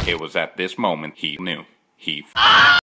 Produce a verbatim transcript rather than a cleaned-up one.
It was at this moment he knew. He